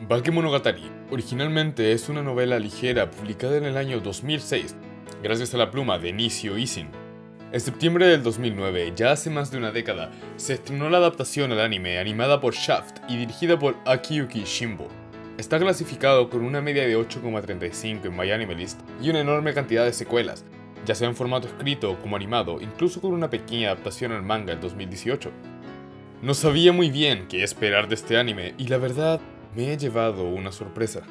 Bakemonogatari originalmente es una novela ligera publicada en el año 2006, gracias a la pluma de Nishio Isin. En septiembre del 2009, ya hace más de una década, se estrenó la adaptación al anime animada por Shaft y dirigida por Akiyuki Shimbo. Está clasificado con una media de 8,35 en MyAnimeList y una enorme cantidad de secuelas, ya sea en formato escrito como animado, incluso con una pequeña adaptación al manga en 2018. No sabía muy bien qué esperar de este anime y la verdad me he llevado una sorpresa.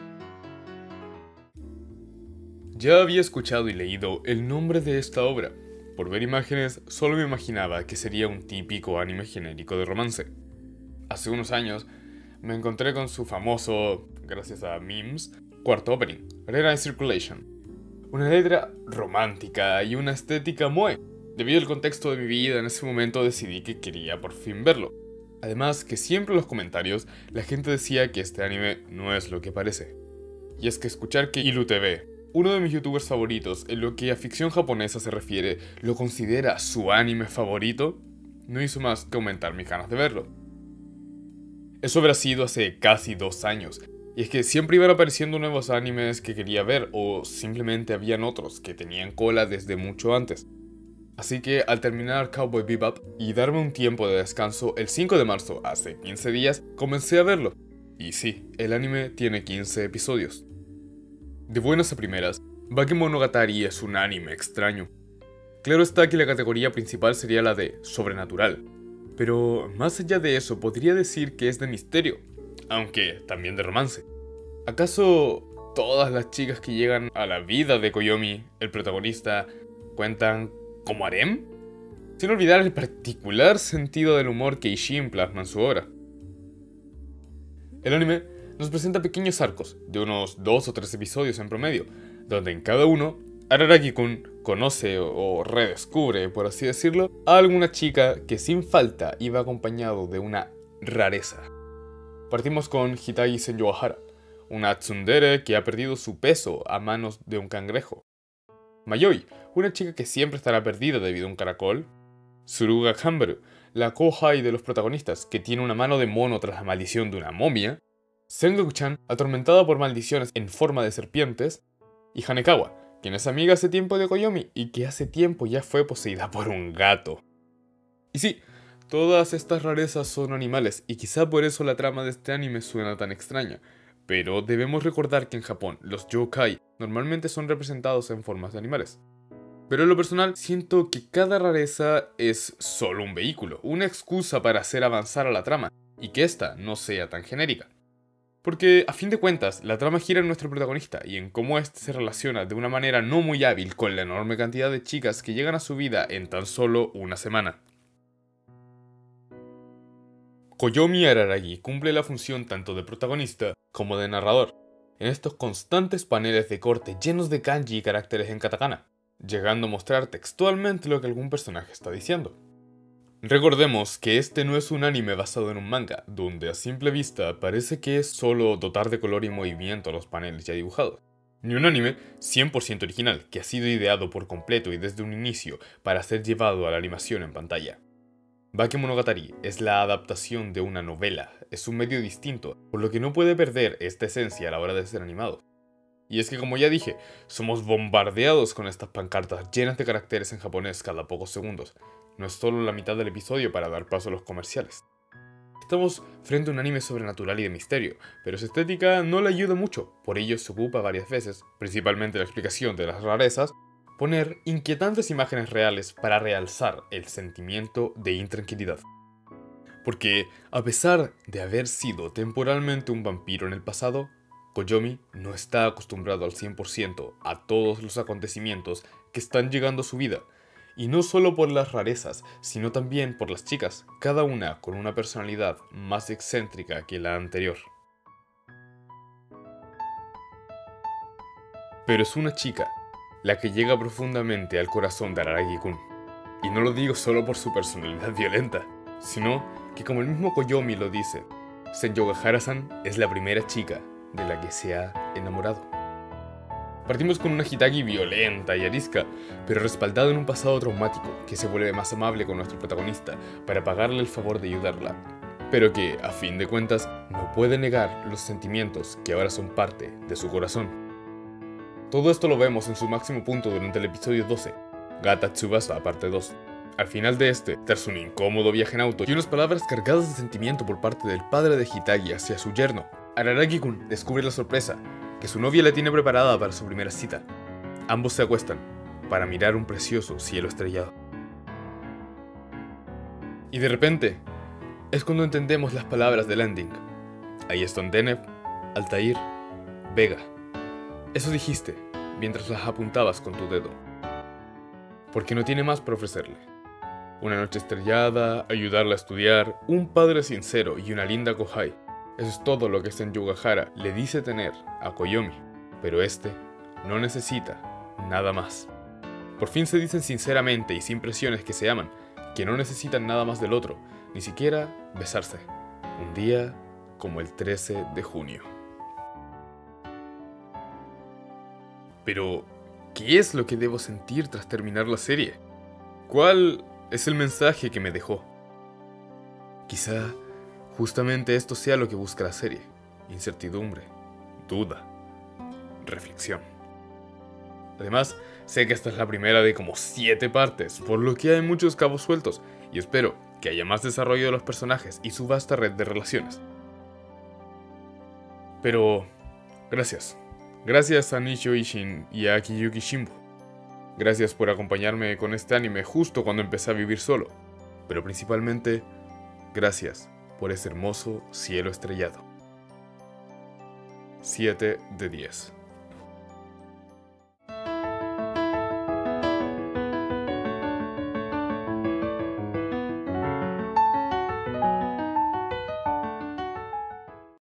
Ya había escuchado y leído el nombre de esta obra. Por ver imágenes, solo me imaginaba que sería un típico anime genérico de romance. Hace unos años, me encontré con su famoso, gracias a memes, cuarto opening, Red Eye Circulation. Una letra romántica y una estética moe. Debido al contexto de mi vida en ese momento decidí que quería por fin verlo. Además que siempre en los comentarios la gente decía que este anime no es lo que parece. Y es que escuchar que IluTV, uno de mis youtubers favoritos en lo que a ficción japonesa se refiere, lo considera su anime favorito, no hizo más que aumentar mis ganas de verlo. Eso habrá sido hace casi 2 años, y es que siempre iban apareciendo nuevos animes que quería ver, o simplemente habían otros que tenían cola desde mucho antes. Así que al terminar Cowboy Bebop y darme un tiempo de descanso, el 5 de marzo, hace 15 días, comencé a verlo. Y sí, el anime tiene 15 episodios. De buenas a primeras, Bakemonogatari es un anime extraño. Claro está que la categoría principal sería la de sobrenatural, pero más allá de eso podría decir que es de misterio, aunque también de romance. ¿Acaso todas las chicas que llegan a la vida de Koyomi, el protagonista, cuentan como harem? Sin olvidar el particular sentido del humor que Ishin plasma en su obra. El anime nos presenta pequeños arcos, de unos 2 o 3 episodios en promedio, donde en cada uno, Araragi-kun conoce o redescubre, por así decirlo, a alguna chica que sin falta iba acompañado de una rareza. Partimos con Hitai Senjohara, una tsundere que ha perdido su peso a manos de un cangrejo. Mayoi, una chica que siempre estará perdida debido a un caracol. Suruga Kambaru, la kohai de los protagonistas, que tiene una mano de mono tras la maldición de una momia. Sengoku-chan, atormentada por maldiciones en forma de serpientes. Y Hanekawa, quien es amiga hace tiempo de Koyomi y que hace tiempo ya fue poseída por un gato. Y sí, todas estas rarezas son animales y quizá por eso la trama de este anime suena tan extraña. Pero debemos recordar que en Japón los yokai normalmente son representados en formas de animales. Pero en lo personal siento que cada rareza es solo un vehículo, una excusa para hacer avanzar a la trama y que esta no sea tan genérica. Porque a fin de cuentas la trama gira en nuestro protagonista y en cómo éste se relaciona de una manera no muy hábil con la enorme cantidad de chicas que llegan a su vida en tan solo una semana. Koyomi Araragi cumple la función tanto de protagonista como de narrador, en estos constantes paneles de corte llenos de kanji y caracteres en katakana, llegando a mostrar textualmente lo que algún personaje está diciendo. Recordemos que este no es un anime basado en un manga, donde a simple vista parece que es solo dotar de color y movimiento a los paneles ya dibujados. Ni un anime 100% original, que ha sido ideado por completo y desde un inicio para ser llevado a la animación en pantalla. Bakemonogatari es la adaptación de una novela, es un medio distinto, por lo que no puede perder esta esencia a la hora de ser animado. Y es que como ya dije, somos bombardeados con estas pancartas llenas de caracteres en japonés cada pocos segundos. No es solo la mitad del episodio para dar paso a los comerciales. Estamos frente a un anime sobrenatural y de misterio, pero su estética no le ayuda mucho, por ello se ocupa varias veces, principalmente la explicación de las rarezas, poner inquietantes imágenes reales para realzar el sentimiento de intranquilidad. Porque, a pesar de haber sido temporalmente un vampiro en el pasado, Koyomi no está acostumbrado al 100% a todos los acontecimientos que están llegando a su vida, y no solo por las rarezas, sino también por las chicas, cada una con una personalidad más excéntrica que la anterior. Pero es una chica la que llega profundamente al corazón de Araragi-kun. Y no lo digo solo por su personalidad violenta, sino que como el mismo Koyomi lo dice, Senjohara-san es la primera chica de la que se ha enamorado. Partimos con una Hitagi violenta y arisca, pero respaldada en un pasado traumático que se vuelve más amable con nuestro protagonista para pagarle el favor de ayudarla. pero que, a fin de cuentas, no puede negar los sentimientos que ahora son parte de su corazón. Todo esto lo vemos en su máximo punto durante el episodio 12, Gata Tsubasa parte 2. Al final de este, tras un incómodo viaje en auto y unas palabras cargadas de sentimiento por parte del padre de Hitagi hacia su yerno, Araragi-kun descubre la sorpresa que su novia le tiene preparada para su primera cita. Ambos se acuestan para mirar un precioso cielo estrellado. Y de repente, es cuando entendemos las palabras del ending. Ahí están Deneb, Altair, Vega. Eso dijiste mientras las apuntabas con tu dedo. Porque no tiene más para ofrecerle. Una noche estrellada, ayudarla a estudiar, un padre sincero y una linda kohai. Eso es todo lo que Sen Yugahara le dice tener a Koyomi. Pero este no necesita nada más. Por fin se dicen sinceramente y sin presiones que se aman, que no necesitan nada más del otro, ni siquiera besarse. Un día como el 13 de junio. Pero, ¿qué es lo que debo sentir tras terminar la serie? ¿Cuál es el mensaje que me dejó? Quizá justamente esto sea lo que busca la serie. Incertidumbre, duda, reflexión. Además, sé que esta es la primera de como 7 partes, por lo que hay muchos cabos sueltos, y espero que haya más desarrollo de los personajes y su vasta red de relaciones. Pero, gracias. Gracias a Nishio Ishin y a Akiyuki Shimbo. Gracias por acompañarme con este anime justo cuando empecé a vivir solo. Pero principalmente, gracias por ese hermoso cielo estrellado. 7 de 10.